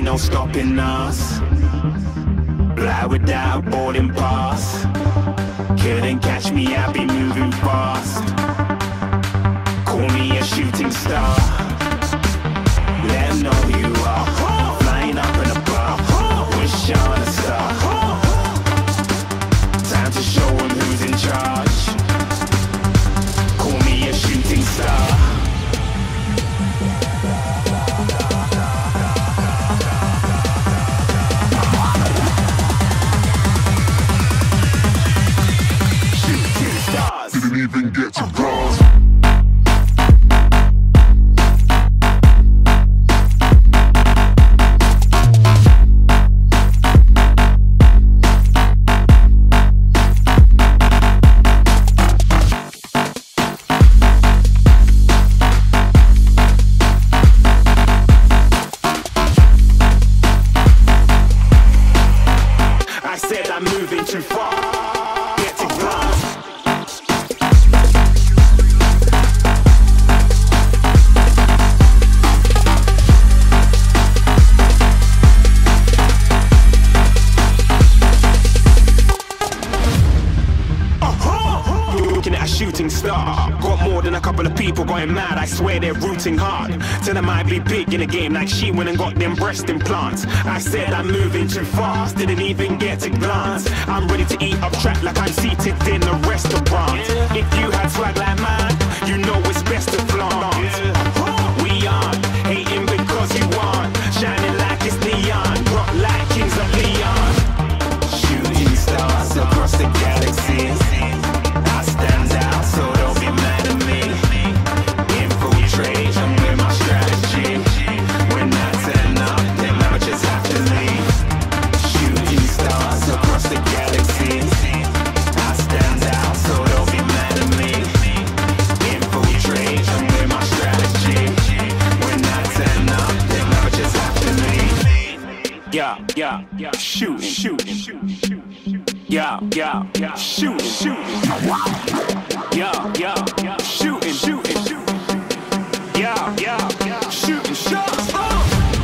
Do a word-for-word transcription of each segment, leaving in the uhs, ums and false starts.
no stopping us. Fly without a boarding pass. Couldn't catch me, I'd be moving fast. Call me a shooting star. Let 'em know who you are. Flying up in a bar. Wish on a star. Time to show 'em who's in charge. Call me a shooting star. Didn't even get to bronze. I said I'm moving too far. Get to bronze. Looking at a shooting star. Got more than a couple of people going mad. I swear they're rooting hard. Tell them I'd be big in the game like she went and got them breast implants. I said I'm moving too fast. Didn't even get to glance. I'm ready to eat up track like I'm seated in a restaurant. If you had swag like mine, you know it's best to flaunt. We aren't hating because you aren't shining like it's neon. Rock like Kings of Leon. Shooting stars across the galaxy. I stand out, so don't be mad at me. Infiltrate, I'm with my strategy. When I turn up, then I just have to leave. Shooting stars across the galaxy. I stand out, so don't be mad at me. Infiltrate, I'm with my strategy. When I turn up, then I just have to leave. Yeah, yeah, yeah, shooting, shooting, shooting. Yeah, yeah, yeah, shooting, shooting. Yeah, yeah, yeah, shooting, shooting, shooting. Yeah, yeah, yeah, shooting shots. Oh!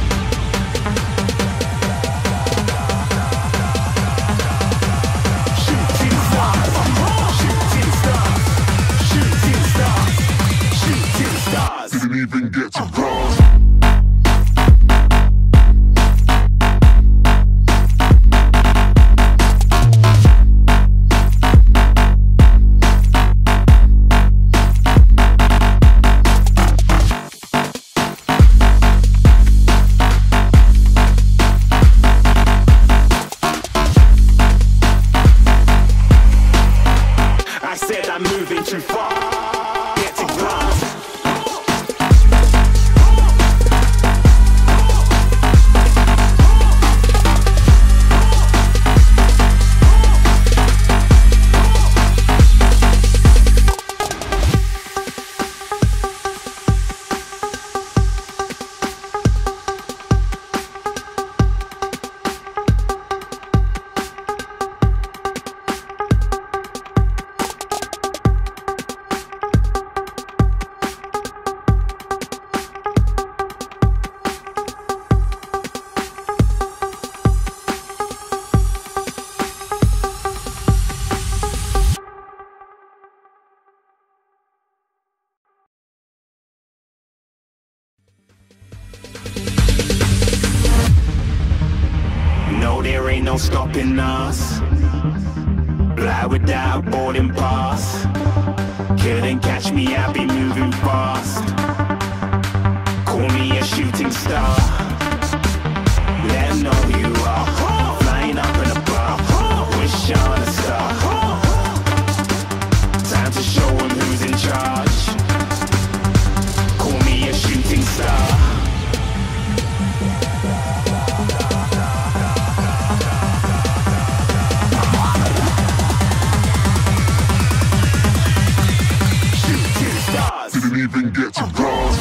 Shooting stars, shooting stars, shooting stars, shooting stars. Didn't even get to bronze. I said I'm moving too far. Get to bronze. No, there ain't no stopping us. Fly without a boarding pass. Couldn't catch me, I'd be moving fast. Call me a shooting star. Let 'em know who you are. Flying up in a bar. Wish on a star. Time to show 'em who's in charge. Call me a shooting star. Didn't even get to bronze.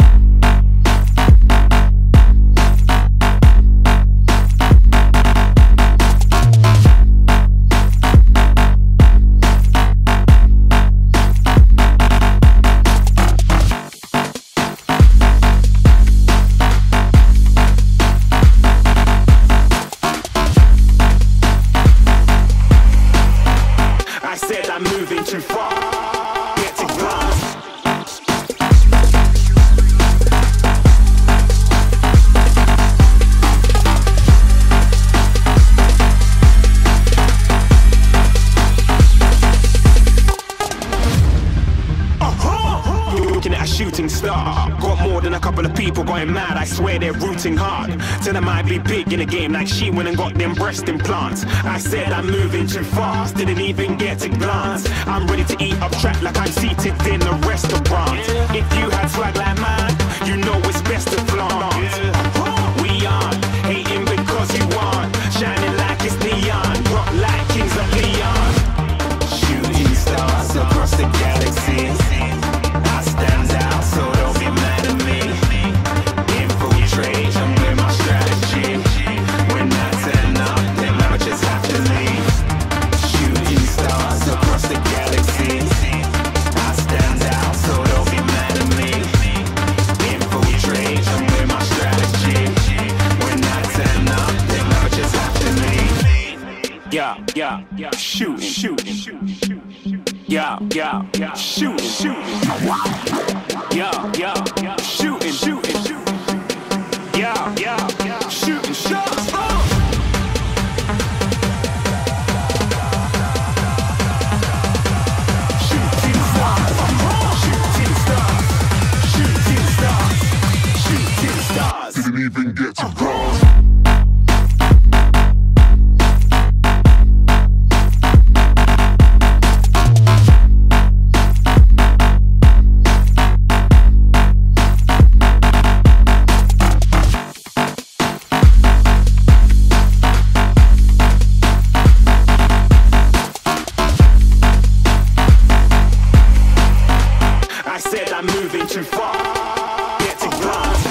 looking at a shooting star. Got more than a couple of people going mad, I swear they're rooting hard. Tell them I'd be big in the game like she went and got them breast implants. I said I'm moving too fast, didn't even get a glance. I'm ready to eat up track like I'm seated in a restaurant. If you had swag like mine, you know it's best to flaunt. We aren't hating because you aren't shining like it's neon, rock like kings of Leon. Shooting stars across the galaxy, I stand out, so don't be mad at me. Infiltrate, I'm with my strategy. When I turn up, them amateurs have to leave. Shooting stars across the galaxy, I stand out, so don't be mad at me. Infiltrate, I'm with my strategy. When I turn up, them amateurs have to leave. Yeah, yeah, yeah, shooting, shooting, shooting. Yeah, yeah, yeah, shooting, shooting. Yeah, yeah, yeah, shooting, shooting, shooting. Yeah, yeah, yeah, shooting shots. Oh. Shooting stars, shooting stars, shooting stars, shooting stars. Didn't even get to cross. Too far, get to glass.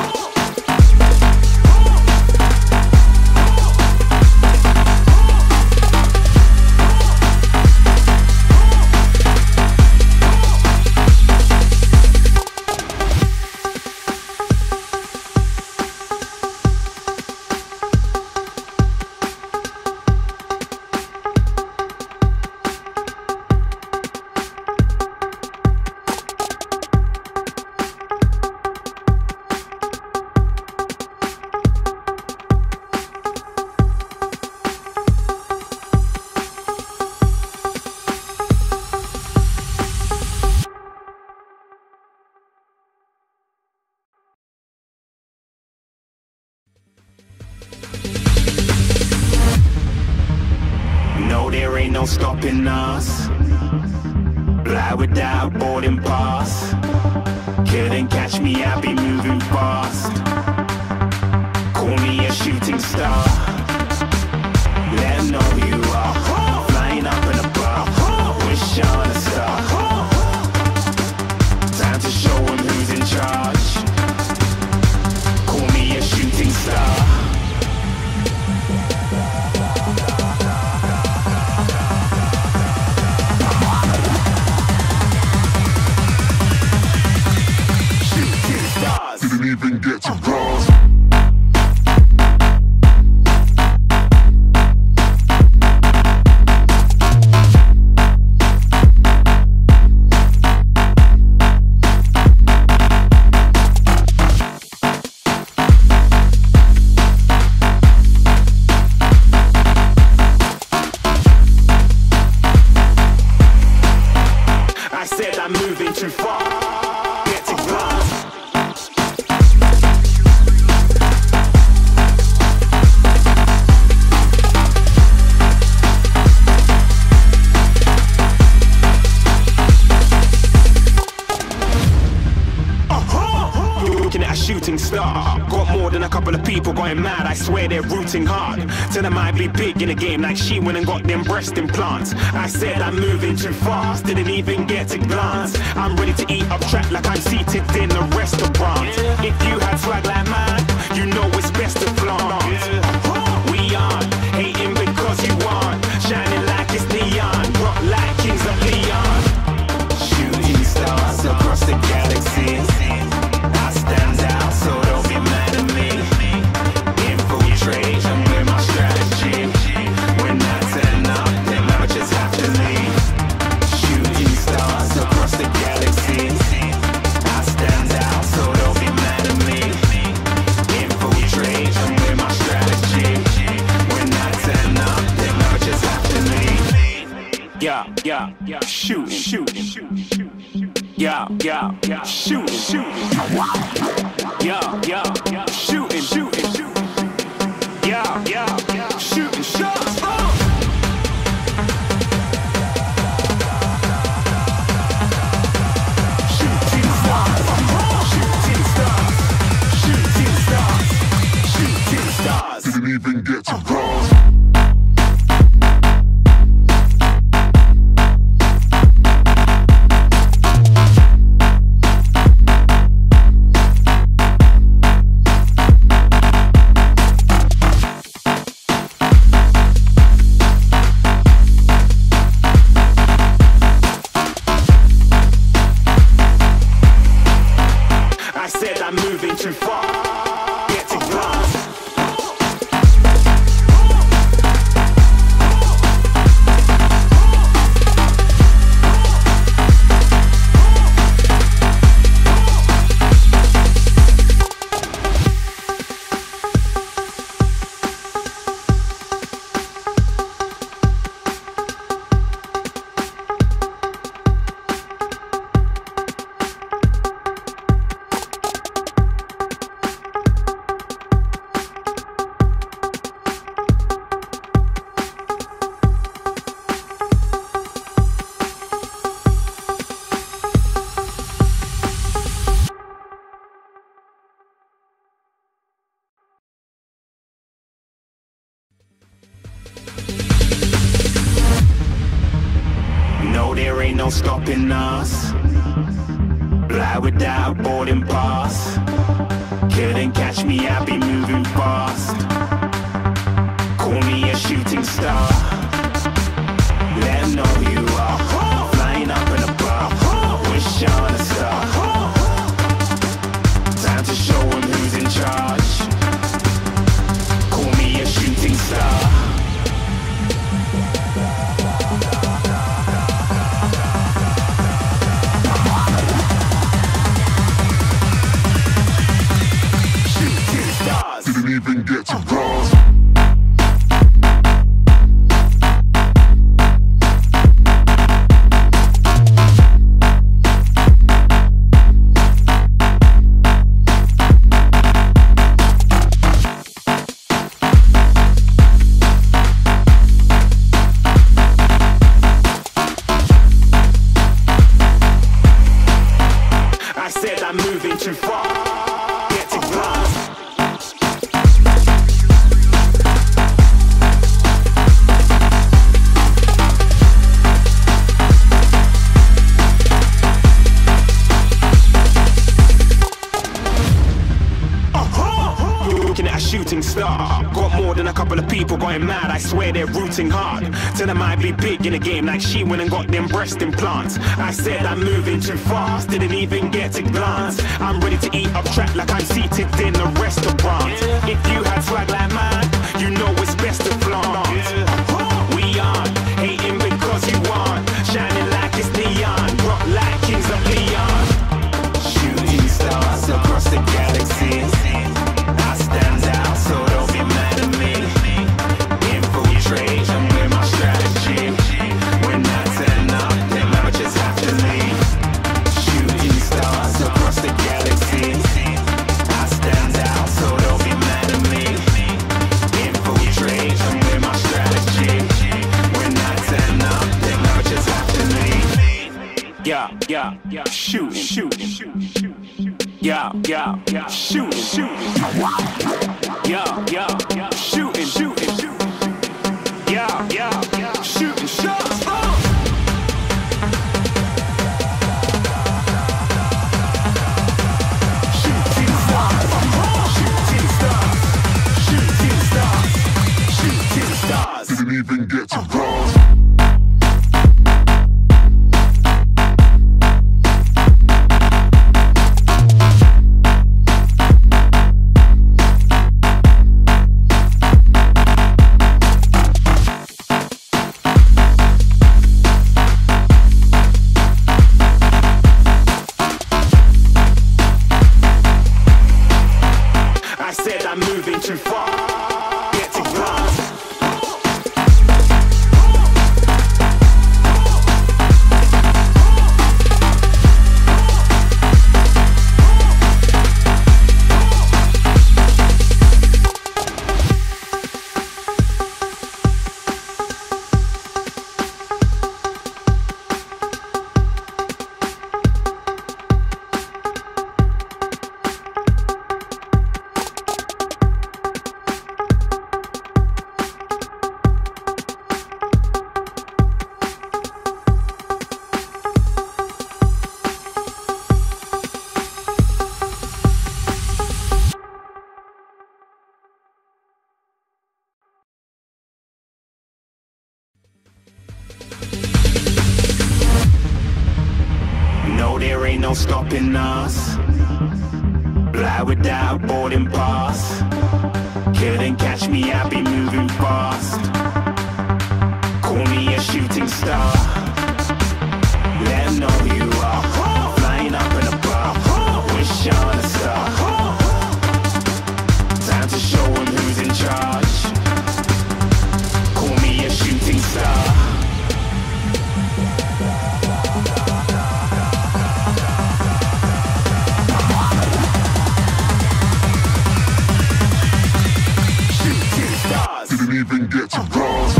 No, there ain't no stopping us. Fly without boarding pass. Couldn't catch me, I be moving fast. Call me a shooting star. Let them know who you are. Flying up in a bar, wish on a star. Time to show them who's in charge. Call me a shooting star. Didn't even get to cross. I said I'm moving too far. Get to glass. Looking at a shooting star. Got more than a couple of people going mad, I swear they're rooting hard. Tell them I'd be big in the game like she went and got them breast implants. I said I'm moving too fast, didn't even get a glance. I'm ready to eat up track like I'm seated in a restaurant. If you had swag like mine, you know it's best to flaunt. We aren't hating because you aren't shining like it's neon, rock like kings of Leon. Shooting stars across the galaxy, I stand out, so don't be mad at me. Infiltrate, I'm with my strategy. When I turn up, them amateurs have to leave. Shooting stars across the galaxy, I stand out, so don't be mad at me. Infiltrate, I'm with my strategy. When I turn up, them amateurs have to leave. Yeah, yeah, yeah, shooting, shooting, shooting, shooting. Yeah, yeah, yeah, shooting, shooting. Yeah, yeah, yeah, shooting, shooting, shooting. Yeah, yeah, yeah, shooting shots. Oh. Shooting stars, shooting stars, shooting stars, shooting stars. Didn't even get to cross. I'm moving too far. Get to glass. No, there ain't no stopping us. Fly without boarding pass. Couldn't catch me, I be moving fast. Call me a shooting star. Let them know who you are. Flying up in a bar. Wish on a star. Time to show them who's in charge. Call me a shooting star. Didn't even get to cross. I said I'm moving too far. Get to glass. Looking at a shooting star. Got more than a couple of people going mad. I swear they're rooting hard. Tell them I'd be big in the game like she went and got them breast implants. I said I'm moving too fast, didn't even get to glance. I'm ready to eat up track like I'm seated in a restaurant. If you had swag like mine, you know it's best to flaunt. We aren't hating because you aren't shining like it's neon, rock like kings of Leon. Shooting stars across the galaxy. I stand out, so don't be mad at me. Infiltrate, I'm with my strategy. When I turn up, then amateurs have to leave. Shooting stars across the galaxy. I stand out, so don't be mad at me. Infiltrate, I'm with my strategy. When I turn up, then amateurs have to leave. Yeah, yeah, yeah, shooting, shooting, shooting. Yeah, yeah, yeah, shooting, shooting. Yeah, yeah, yeah, shooting, shooting, shooting. Yeah, yeah, yeah, shooting shots. Oh. Shooting stars, shooting stars, shooting stars, shooting stars. Didn't even get to cross. stopping us. Fly without boarding pass. Couldn't catch me, I'll be moving fast. Call me a shooting star. Let them know who you are. Flying up in a bar. Wish on a star. Time to show them who's in charge. Call me a shooting star. Didn't even get to cross.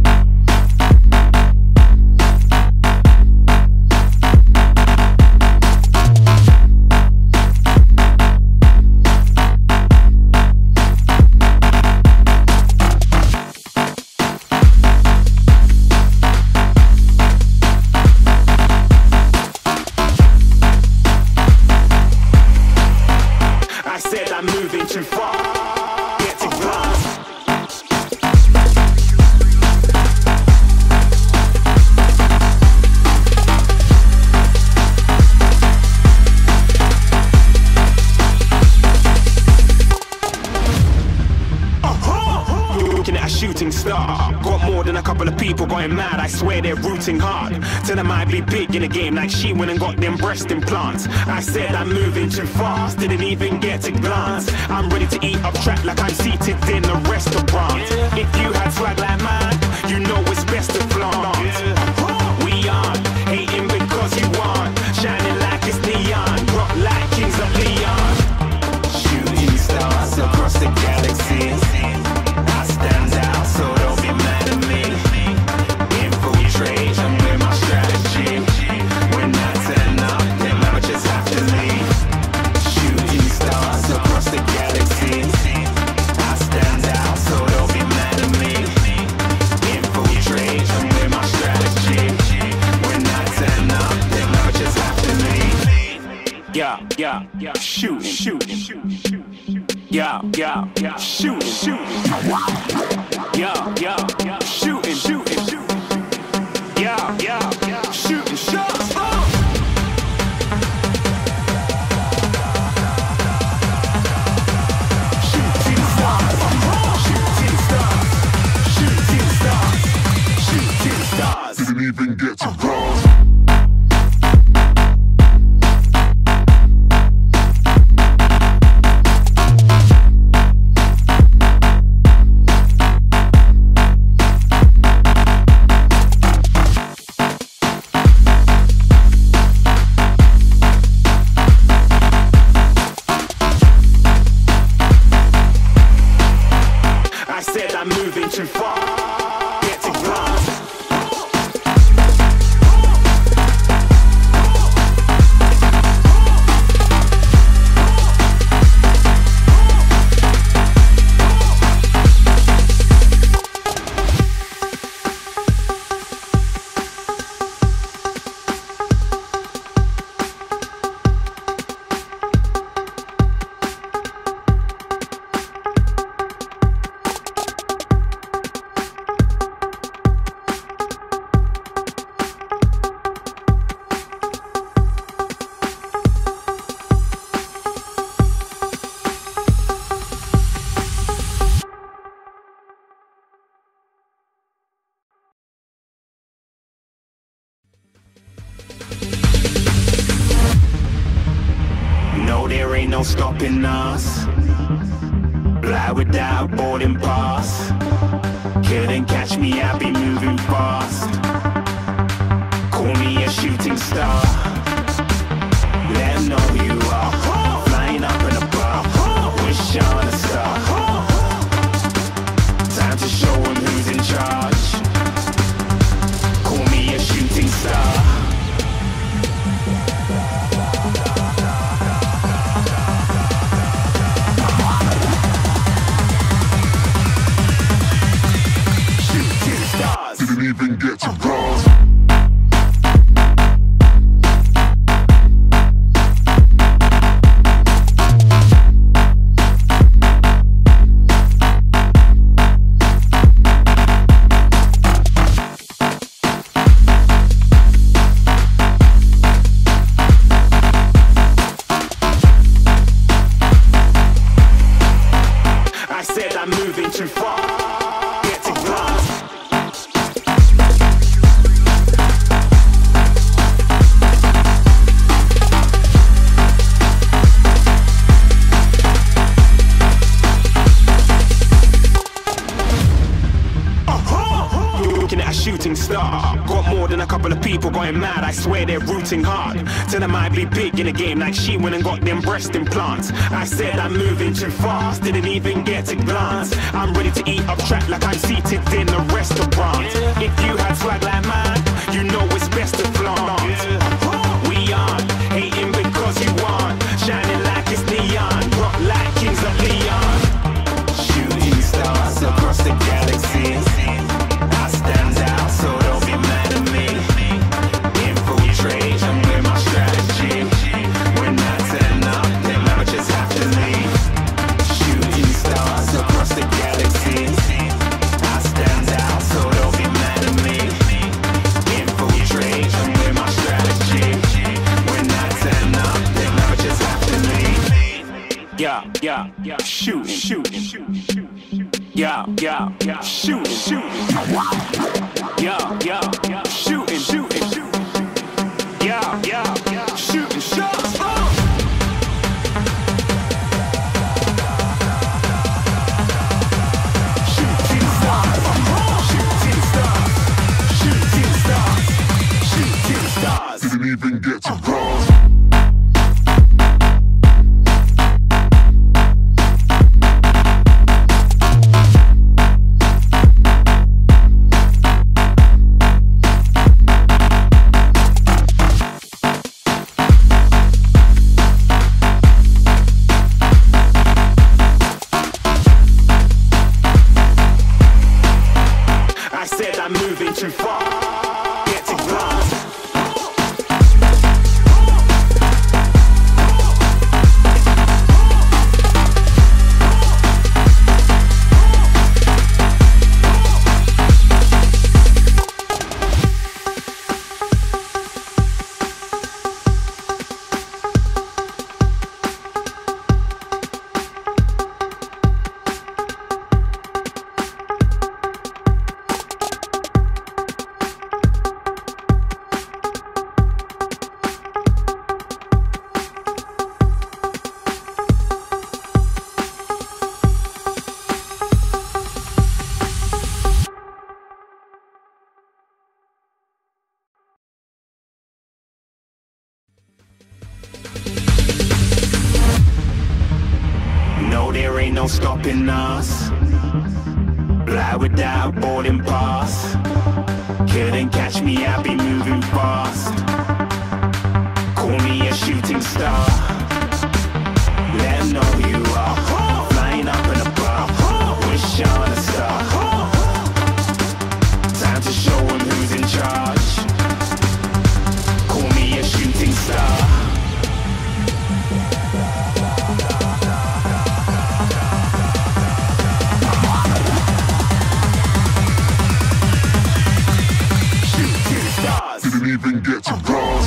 I said I'm moving too far. Get to glass. Looking at a shooting star. Got more than a couple of people going mad. I swear they're rooting hard. Tell them I'd be big in the game like she went and got them breast implants. I said I'm moving too fast. Didn't even get to glance. I'm ready to eat up track like I'm seated in a restaurant. If you had swag like mine, you know it's best to flaunt. We aren't hating because you aren't. Shining like it's neon. Rock like kings of Leon. Shooting stars across the galaxy. I stand out, so don't be mad at me. Infiltrate, I'm with my strategy. When I turn up, them amateurs have to leave. Shooting stars across the galaxy. I stand out, so don't be mad at me. Infiltrate, I'm with my strategy. When I turn up, them amateurs have to leave. Yeah, yeah, yeah, shoot, shoot, yeah, yeah, yeah, shoot, shoot, yeah, yeah, yeah, shooting, shooting, yeah, yeah, yeah, shooting shots. Shooting stars, shooting stars, shooting stars, shooting stars. Didn't even get to cross. I said I'm moving too far. Get to glass. No, there ain't no stopping us. Fly without boarding pass. Couldn't catch me, I'll be moving fast. Call me a shooting star. Let them know who you are. Flying up in a bar. Wish on a star. Time to show them who's in charge. Call me a shooting star. Didn't even get to cross. I'm moving too far. Get to glass. Looking at a shooting star. Got more than a couple of people going mad. I swear they're rooting hard. Tell them I'd be big in the game like she went and got them breast implants. I said I'm moving too fast, didn't even get a glance. I'm ready to eat up track like I'm seated in a restaurant. If you had swag like mine, you know it's best to flaunt. We aren't hating because you aren't shining like it's neon, rock like kings of Leon. Shooting stars across the galaxy. I stand out, so don't be mad at me. Infiltrate, I'm with my strategy. When I turn up, then I just have to leave. Shooting stars across the galaxy. I stand out, so don't be mad at me. Infiltrate, I'm with my strategy. When I turn up, then I just have to leave. Yeah, yeah, yeah, shooting, shooting, shooting. Yeah, yeah, yeah, shooting, shooting. Yeah, yeah, yeah, shooting, shooting, shooting. Yeah, yeah, yeah, shooting shots. Oh! Shooting stars, shooting stars, shooting stars, shooting stars. Didn't even get to cross. I'm moving too far. Get to glass. No, there ain't no stopping us. Fly without boarding pass. Couldn't catch me, I'll be moving fast. Call me a shooting star. Let them know who you are. Flying up in a bar. Wish on a star. Time to show them who's in charge. Call me a shooting star. Didn't even get to cross.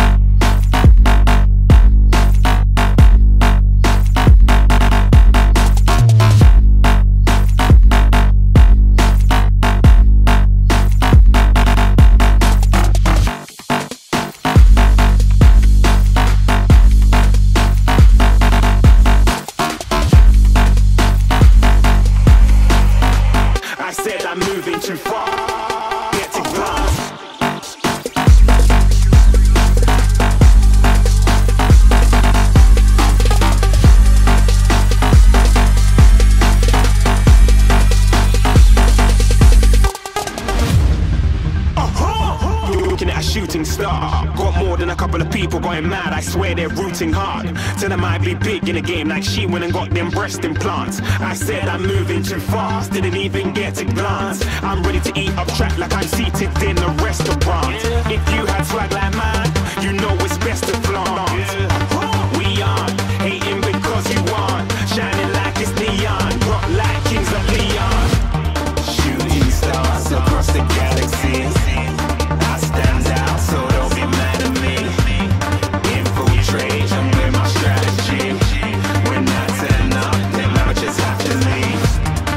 I said I'm moving too far. Get to glass. Looking at a shooting star. Got more than a couple of people going mad. I swear they're rooting hard. Tell them I'd be big in the game like she went and got them breast implants. I said I'm moving too fast, didn't even get a glance. I'm ready to eat up track like I'm seated in a restaurant. If you had swag like mine, you know it's best to flaunt. We aren't hating because you aren't shining like it's neon, rock like kings of Leon. Shooting stars across the galaxy. I stand out, so don't be mad at me. Infiltrate, I'm with my strategy. When I turn up, then I just have to leave.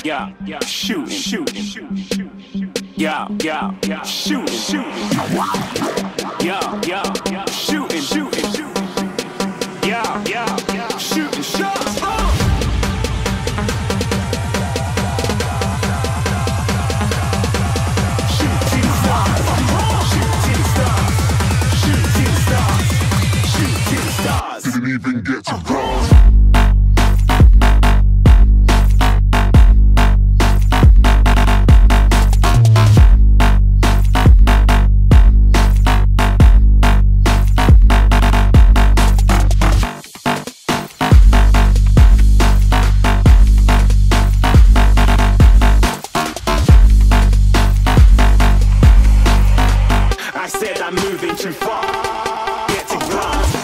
yeah, yeah, shooting, shooting, shooting, yeah, yeah, yeah, shooting, shooting, yeah, yeah, yeah, shooting, shooting, yeah, yeah, yeah, shooting shots. Shooting stars, shooting stars, shooting stars, shooting stars. Didn't even get to cross. I said I'm moving too far. Get to glass.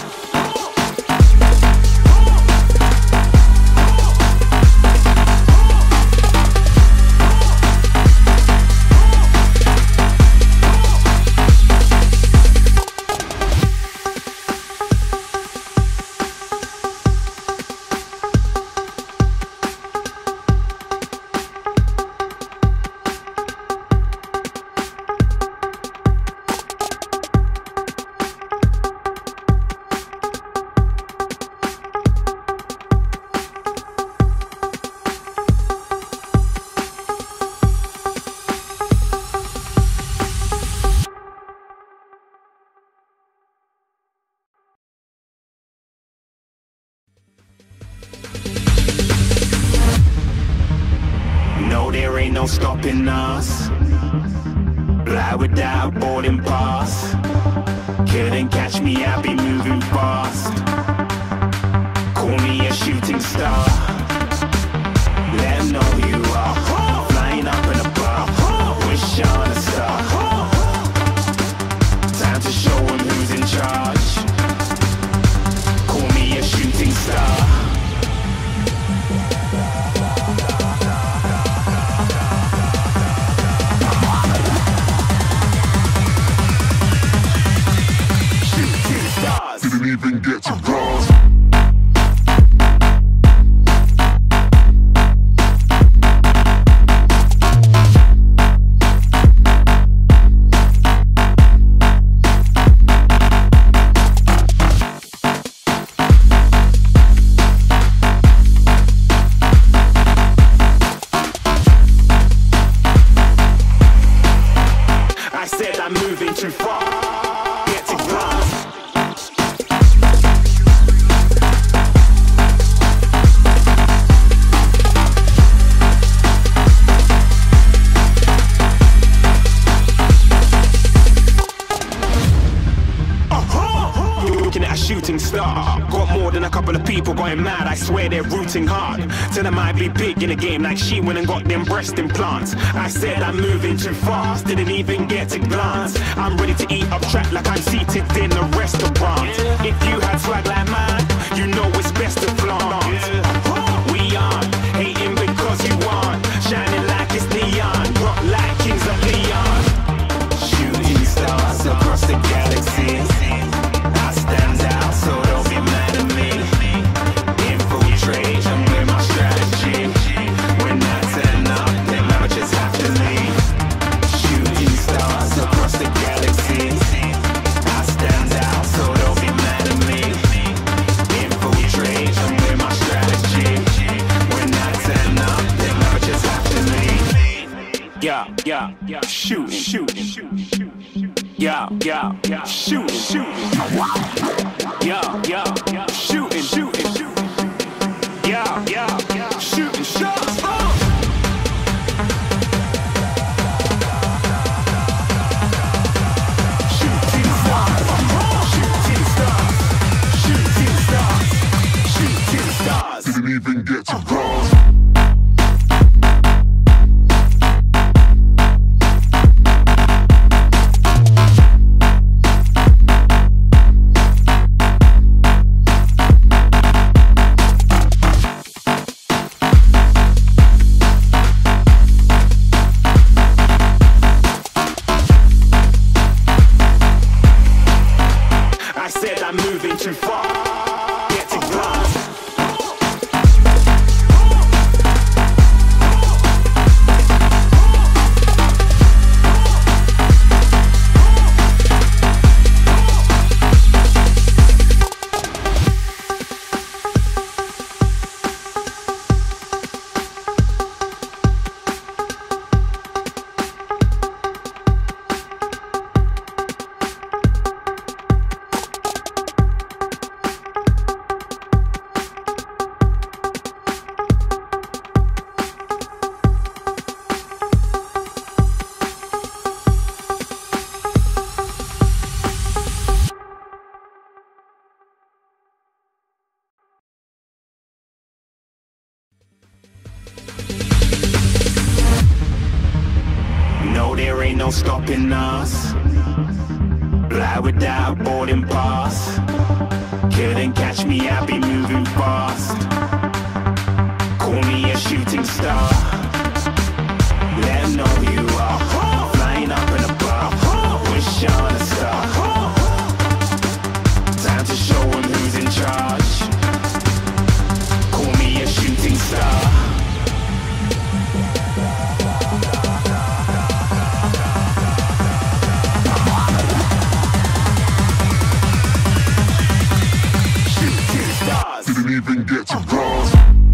No, there ain't no stopping us. Fly without boarding pass. Couldn't catch me, I'll be moving fast. Call me a shooting star. Let 'em know who you are. Flying up in a bar. Wish on a star. Time to show 'em who's in charge. Call me a shooting star. Didn't even get to cross. I said I'm moving too far. Get to glass. Looking at a shooting star. Got more than a couple of people going mad. I swear they're rooting hard. Tell them I'd be big in the game like she went and got them breast implants. I said I'm moving too fast. Didn't even get to glance. I'm ready to eat up track like I'm seated in a restaurant. If you had swag like mine, you know it's best to flaunt. We aren't hating because you aren't. Shining like it's neon. Rock like kings of Leon. Shooting stars across the galaxy. I stand out, so don't be mad at me. Infiltrate, I'm with my strategy. When I turn up, then I just have to leave. Shooting stars across the galaxy. I stand out, so don't be mad at me. Infiltrate, I'm with my strategy. When I turn up, then I just have to leave. Yeah, yeah, yeah, shooting, shooting, shooting. Yeah, yeah, yeah, shooting, shooting. Yeah, yeah, yeah, shooting, shooting, shooting. Yeah, yeah, yeah, shooting shots. Oh! Shooting stars, shooting stars, shooting stars, shooting stars. Didn't even get to cross. I'm moving too far. Get to glass. no stopping us. Fly without a boarding pass. Couldn't catch me, I'll be moving fast. Call me a shooting star. Let 'em know who you are. Flying up in a bar. Wish on a star. Time to show 'em who's in charge. Call me a shooting star. Didn't even get to cross.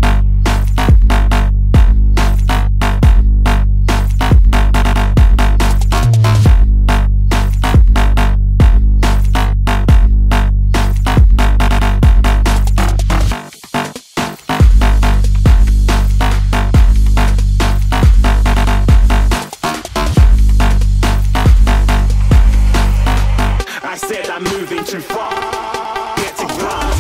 I said I'm moving too far. Get to glass.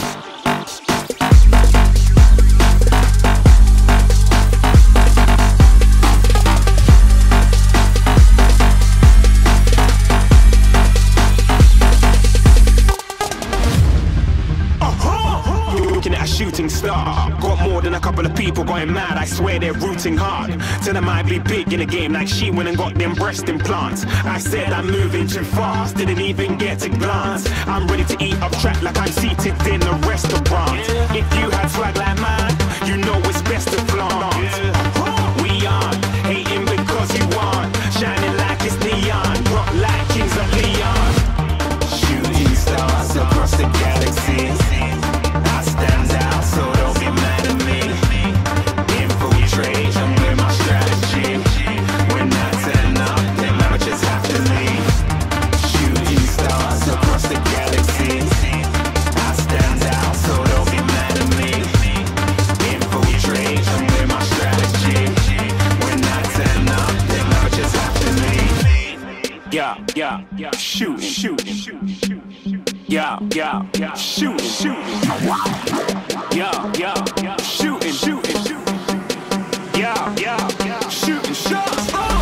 Looking at a shooting star. Got more than a couple of people going mad. I swear they're rooting hard. Tell them I'd be big in the game like she went and got them breast implants. I said I'm moving too fast. Didn't even get to glance. I'm ready to eat up track like I'm seated in a restaurant. If you had swag like mine, you know it's best to flaunt. We aren't hating because you aren't. Shining like it's neon. Rock like kings of Leon. Shooting stars across the galaxy. I stand out, so don't be mad at me. Infiltrate, I'm with my strategy. When I turn up, them amateurs have to leave. Shooting stars across the galaxy. I stand out, so don't be mad at me. Infiltrate, I'm with my strategy. When I turn up, them amateurs have to leave. Yeah, yeah, yeah, shooting, shooting, shooting. Yeah, yeah, yeah, shooting, shooting. Yeah, yeah, yeah, shooting, shooting, shooting. Yeah, yeah, yeah, shooting shots. Oh!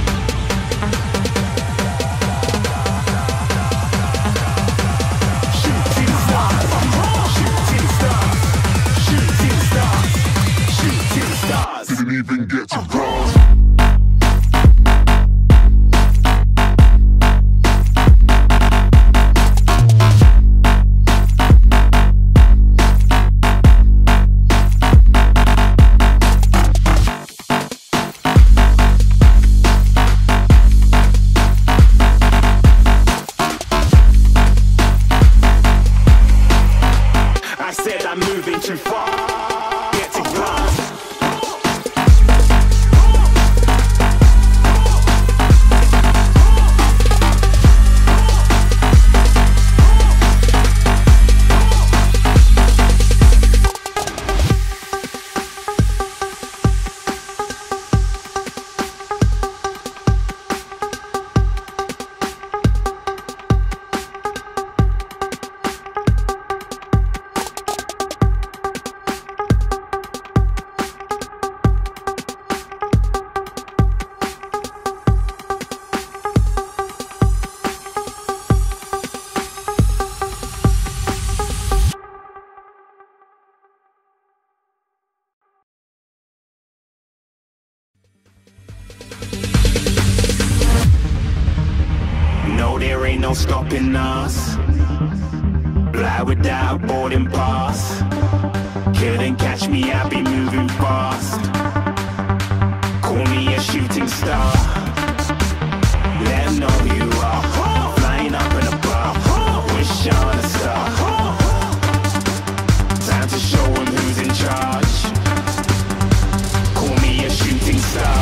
Shooting stars, shooting stars, shooting stars, shooting stars. Didn't even get to cross. I said I'm moving too far. Get to glass. No, there ain't no stopping us. Fly without a boarding pass. Couldn't catch me, I'll be moving fast. Call me a shooting star. Let 'em know who you are. Flying up in a bar. Wish on a star. Time to show 'em who's in charge. Call me a shooting star.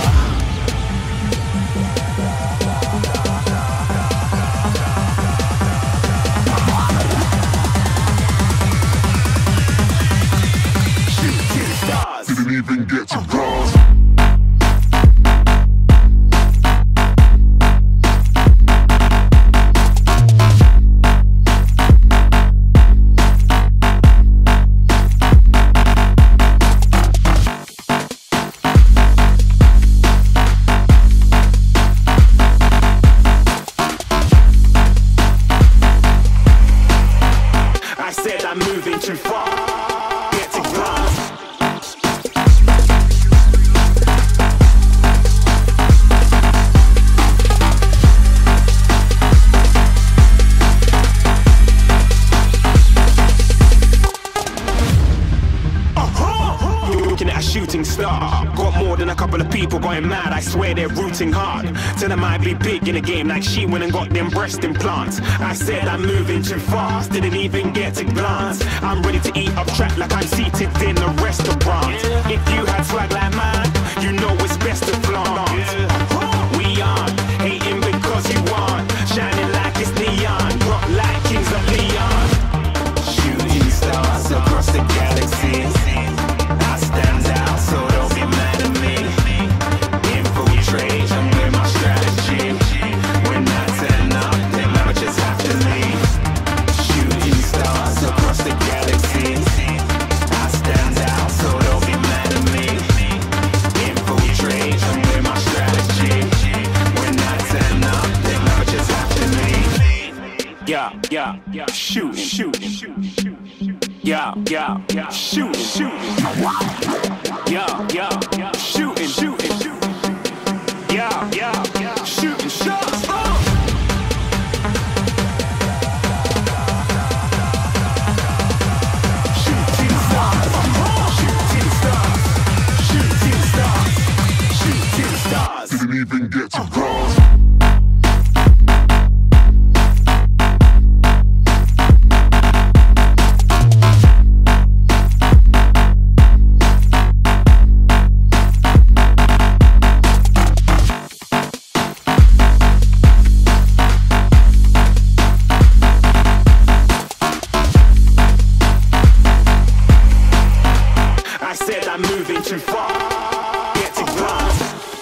Didn't even get to cross. shooting star. Got more than a couple of people going mad, I swear they're rooting hard. Tell them I'd be big in the game like she went and got them breast implants. I said I'm moving too fast, didn't even get to glance. I'm ready to eat up track like I'm seated in a restaurant. If you had swag like mine, you know it's best to flaunt. We aren't hating because you aren't shining like it's neon, rock like kings of Leon. Shooting stars across the galaxy, I stand out, so don't be mad at me. Infiltrate, I'm with my strategy. When I turn up, then I just have to leave. Shooting stars across the galaxy, I stand out, so don't be mad at me. Infiltrate, I'm with my strategy. When I turn up, then I just have to leave. Yeah, yeah, yeah, shooting, shooting, shooting. Yeah, yeah, yeah, shooting, shooting. Yeah, yeah, yeah, shooting, shooting, shooting. Yeah, yeah, yeah, shooting shots. Oh! Shooting stars, shooting stars, shooting stars, shooting stars. Didn't even get to cross. I'm moving too far, get to glass.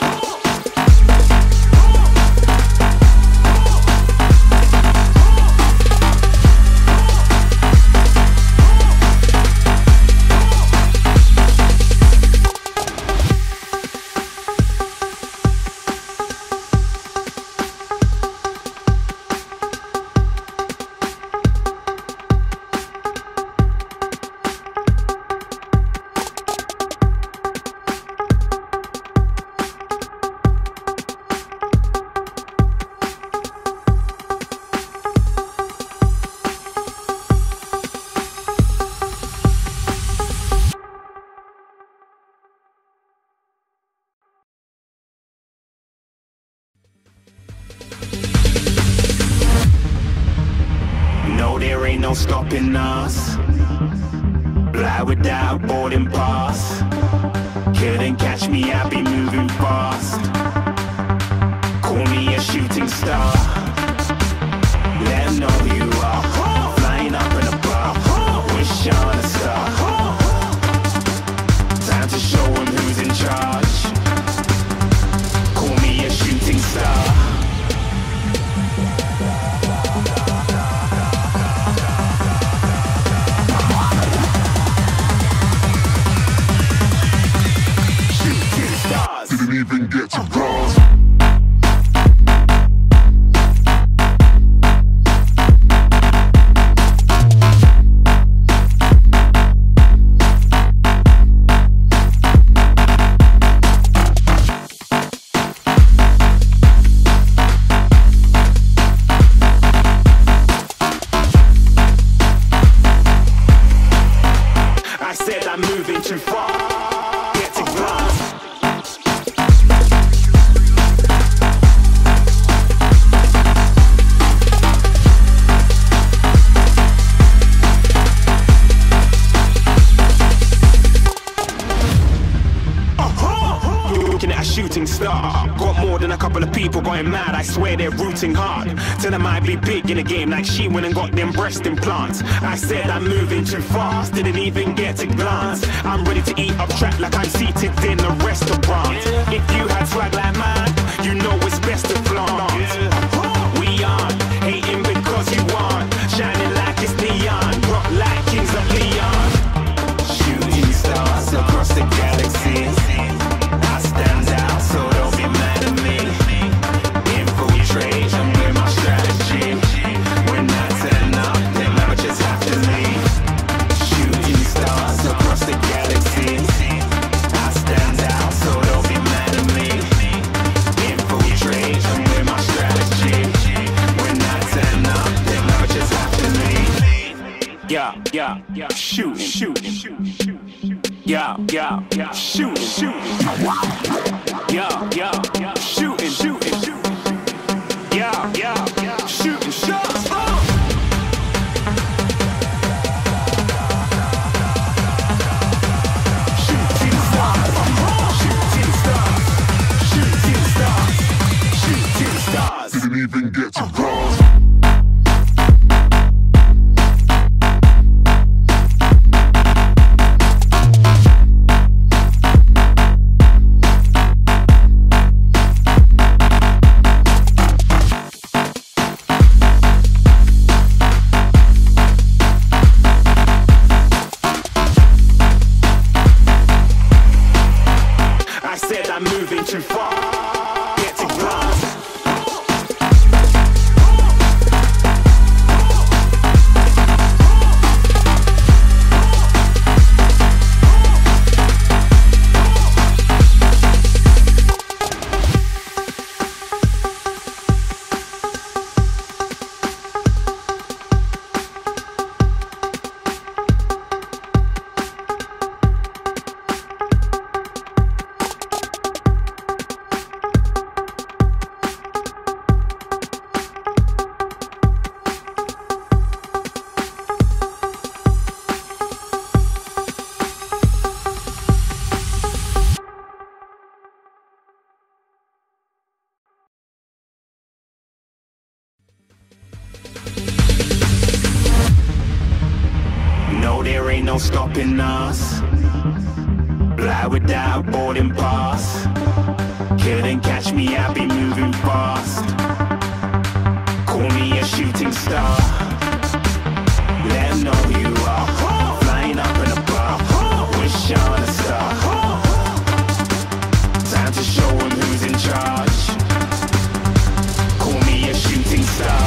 No, there ain't no stopping us. Fly without boarding pass. Couldn't catch me, I'll be moving fast. Call me a shooting star. Let them know who you are. Flying up in a bar, wish on a star. Time to show them who's in charge. Call me a shooting star. Didn't even get to cross. I said I'm moving too far, get to glass. Looking at a shooting star. Got more than a couple of people going mad, I swear they're rooting hard. Tell them I'd be big in the game like she went and got them breast implants. I said I'm moving too fast, didn't even get to glance. I'm ready to eat up track like I'm seated in a restaurant. If you had swag like mine, you know it's best to flaunt. We aren't hating because you aren't shining like it's neon, rock like kings of Leon. Shooting stars across the galaxy, I stand out, so don't be mad at me. Infiltrate, I'm with my strategy. When I turn up, then I just have to leave. Shooting stars across the galaxy, I stand out, so don't be mad at me. Infiltrate, I'm with my strategy. When I turn up, then I just have to leave. Yeah, yeah, yeah, shooting, shooting, shooting, shooting. Yeah, yeah, yeah, shooting, shooting. Yeah, yeah, yeah, shooting, shooting, shooting. Yeah, yeah, yeah, shooting shots. Oh. Shooting stars, shooting stars, shooting stars, shooting stars. Didn't even get to cross. I said I'm moving too far. Get to glass. No, there ain't no stopping us. Fly without boarding pass. Couldn't catch me, I be moving fast. Call me a shooting star. Let 'em know who you are. Flying up in a bar. Wish on a star. Time to show 'em who's in charge. Call me a shooting star.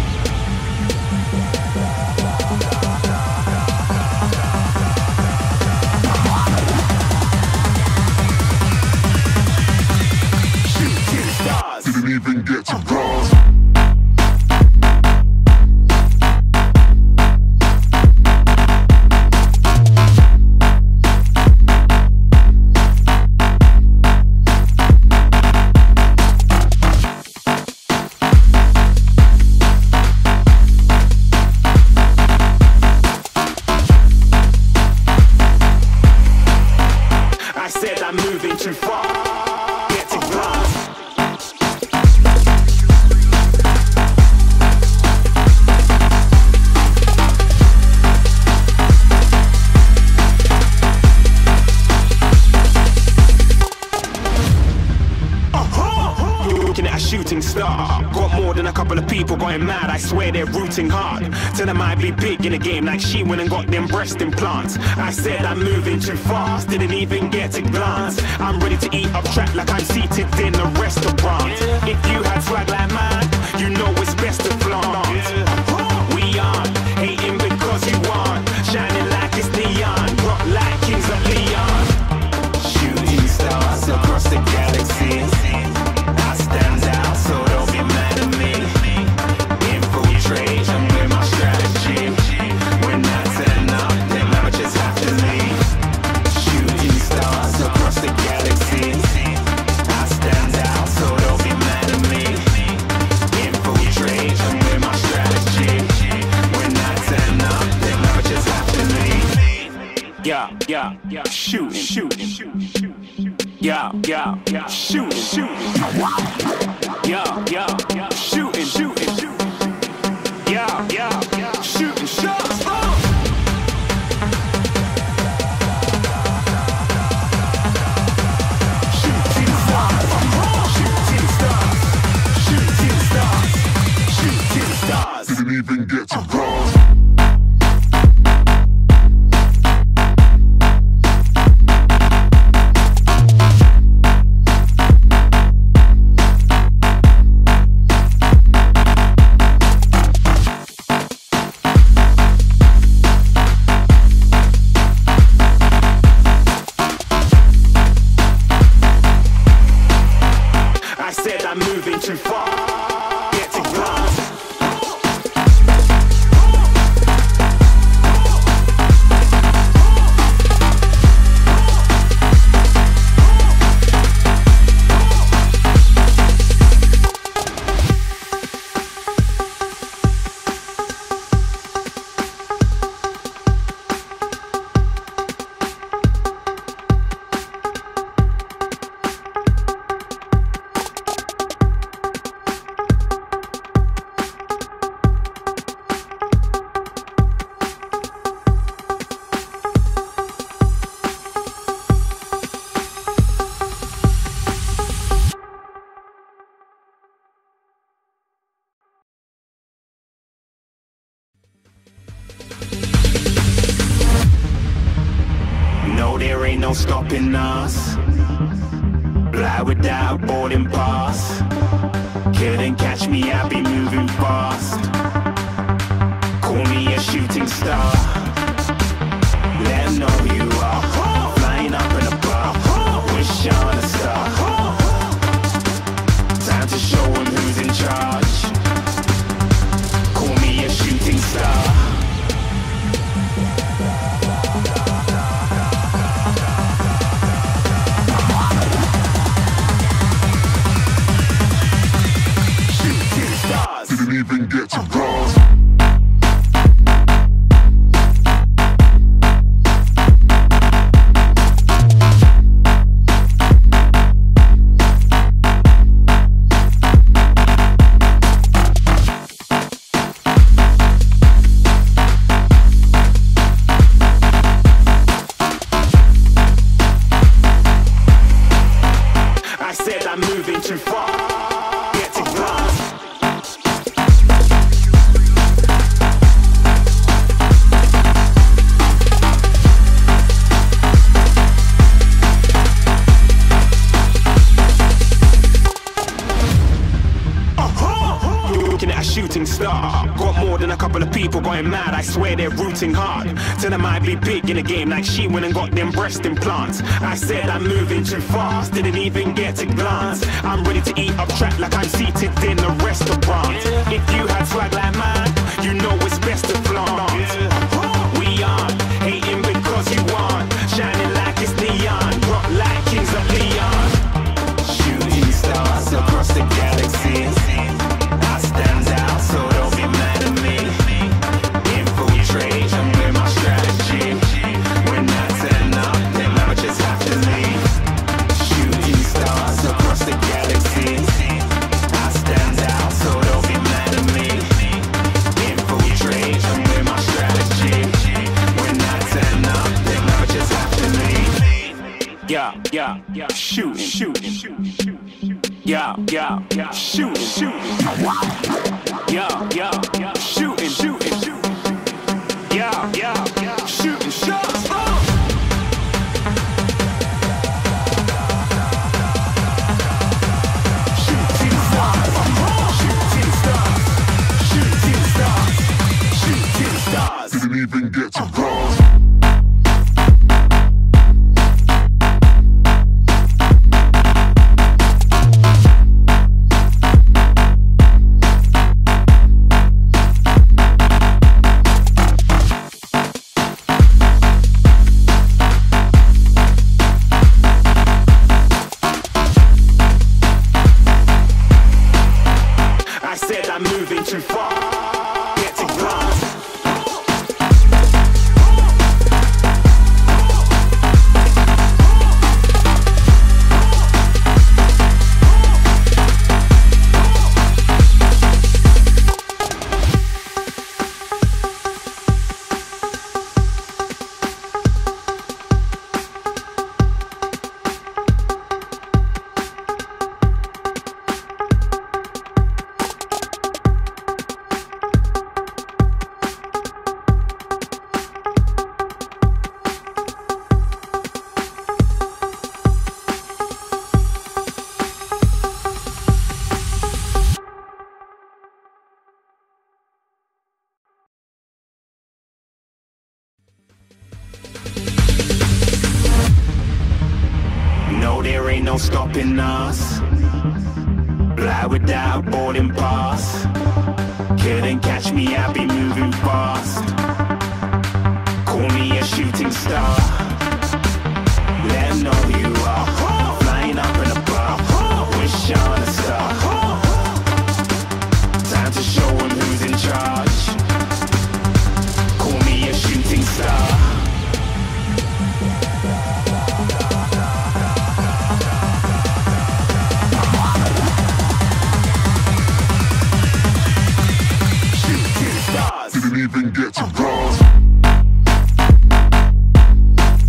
Didn't even get to cross. I said I'm moving too far. Get to glass. Looking at a shooting star. Got more than a couple of people going mad. I swear they're rooting hard. Tell them I'd be big in the game like she went and got them breast implants. I said I'm moving too fast, didn't even get to glance. I'm ready to eat up track like I'm seated in a restaurant. If you had swag like mine, you know it's best to flaunt. We aren't hating because you aren't shining like it's neon, rock like kings of Leon. Shooting stars across the galaxy. I stand out, so don't be mad at me. Infiltrate, I'm with my strategy. When I turn up, them amateurs have to leave. Shooting stars across the galaxy. I stand out, so don't be mad at me. Infiltrate, I'm with my strategy. When I turn up, them amateurs have to leave. Yeah, yeah, yeah, shooting, shooting, shooting. Yeah, yeah, yeah, shooting, shooting. Yeah, yeah, yeah, shooting, shooting, shooting. Yeah, yeah, yeah, shooting shots. Oh. Shooting stars, shooting stars, shooting stars, shooting stars. Didn't even get to cross. I said I'm moving too far. Get to glass. there ain't no stopping us. Fly without boarding pass. Couldn't catch me, I'll be moving fast. Call me a shooting star. Let 'em know who you are. Flying up in a bar. Wish on a star. Time to show 'em who's in charge. Call me a shooting star. Didn't even get to bronze. I said I'm moving too far. Get to glass. Looking at a shooting star. Got more than a couple of people going mad. I swear they're rooting hard. Tell them I'd be big in the game like she went and got them breast implants. I said I'm moving too fast. Didn't even get a glance. I'm ready to eat up track like I'm seated in a restaurant. If you had swag like mine, you know it's best to flaunt. We aren't hating because you aren't. Shining like it's neon. Rock like kings of Leon. Shooting stars across the galaxy. I stand out, so don't be mad at me. Infiltrate, I'm with my strategy. When I turn up, then I just have to leave. Shooting stars across the galaxy. I stand out, so don't be mad at me. Infiltrate, I'm with my strategy. When I turn up, then I just have to leave. Yeah, yeah, yeah, shooting, shooting, shooting. Yeah, yeah, yeah, shooting, shooting. Yeah, yeah, yeah, shooting, shooting, shooting. Yeah, yeah, yeah, shooting shots. Oh! Shooting stars, shooting stars, shooting stars, shooting stars. Didn't even get to bronze. I said I'm moving too far. Get to glass. No, there ain't no stopping us. Fly without boarding pass. Couldn't catch me, I'll be moving fast. Call me a shooting star. Let 'em know who you are. Flying up in a bar. Wish on a star. Time to show 'em who's in charge. Call me a shooting star. Shooting stars. Didn't even get to bronze.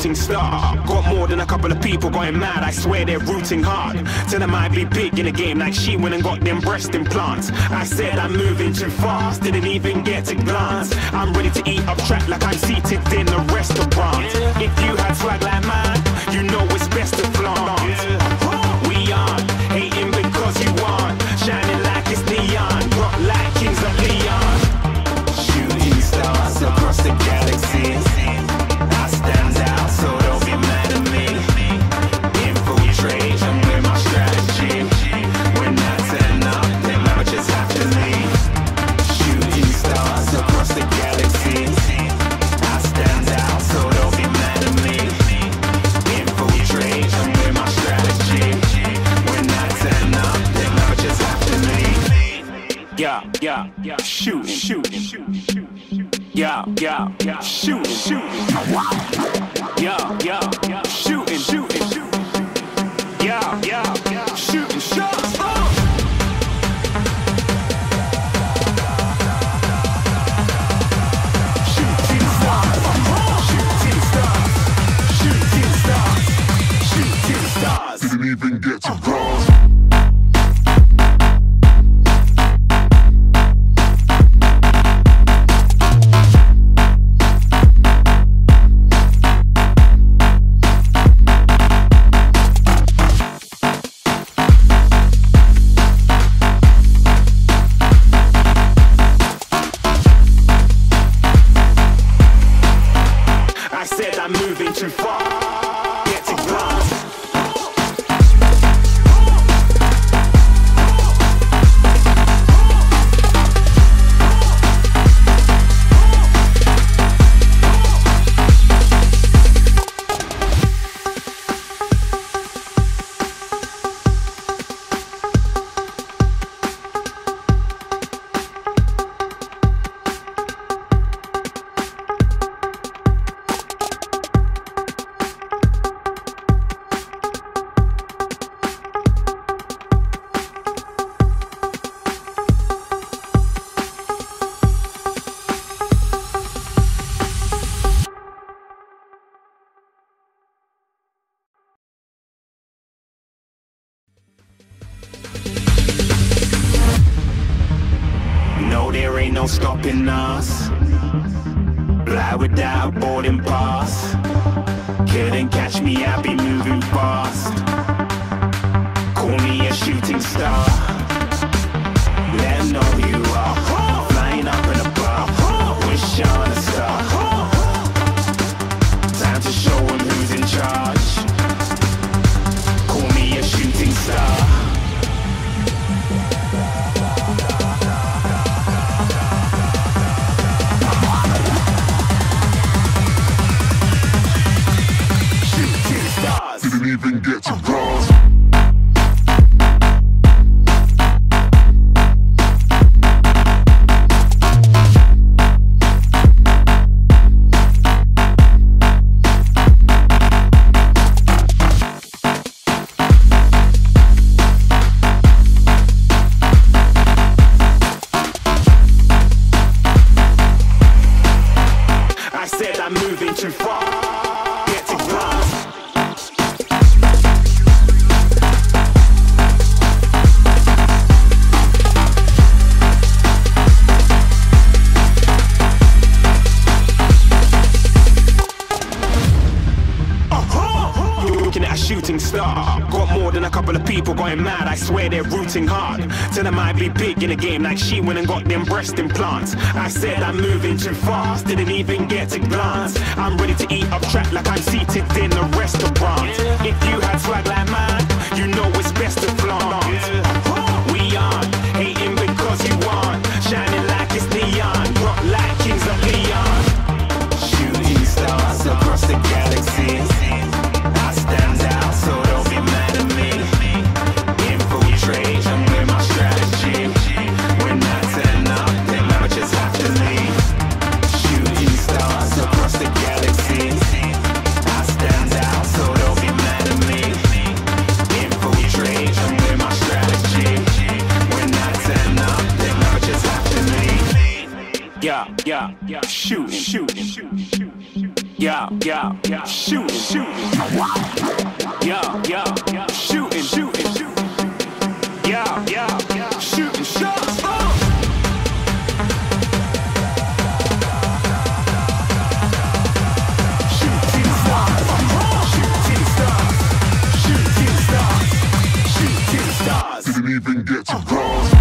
shooting star. Got more than a couple of people going mad, I swear they're rooting hard. Tell them I'd be big in the game like she went and got them breast implants. I said I'm moving too fast, didn't even get a glance. I'm ready to eat up track like I'm seated in a restaurant. If you had swag like mine, you know it's best to flaunt. We aren't hating because you aren't shining like it's neon, rock like kings of Leon. Shooting stars across the galaxy, I stand out, so don't be mad at me. Infiltrate, I'm with my strategy. When I turn up, them amateurs have to leave. Shooting stars across the galaxy, I stand out, so don't be mad at me. Infiltrate, I'm with my strategy. When I turn up, them amateurs have to leave. Yeah, yeah, yeah, shooting, shooting, shooting. Yeah, yeah, yeah, shooting, shooting. Yeah, yeah, yeah, shooting, shooting, shooting. Yeah, yeah, yeah, shooting shots. Oh. Shooting stars, shooting stars, shooting stars, shooting stars. Didn't even get to cross. Too far, get to glass. No, there ain't no stopping us. Fly without boarding pass. Couldn't catch me, I'll be moving fast. Call me a shooting star. Let them know who you are. Flying up in a bar. Wish on a star. Time to show them who's in charge. Call me a shooting star. Didn't even get to cross. I said I'm moving too far. Get to glass. Looking at a shooting star. Got more than a couple of people going mad, I swear they're rooting hard. Tell them I'd be big in the game like she went and got them breast implants. I said I'm moving too fast, didn't even get a glance. I'm ready to eat up track like I'm seated in a restaurant. If you had swag like mine, you know it's best to flaunt. We aren't hating because you aren't shining like it's neon, rock like kings of Leon. Shooting stars across the galaxy, I stand out, so don't be mad at me. Infiltrate, I'm with my strategy. When I turn up, them amateurs have to leave. Shooting stars across the galaxy, I stand out, so don't be mad at me. Infiltrate, I'm with my strategy. When I turn up, them amateurs have to leave. Yeah, yeah, yeah, shooting, shooting, shooting, shooting. Yeah, yeah, yeah, shooting, shooting. Yeah, yeah, yeah, shooting, shooting. Yeah, yeah, yeah, shooting shots. Uh. Shooting stars, shooting stars, shooting stars, shooting stars. Didn't even get to cross.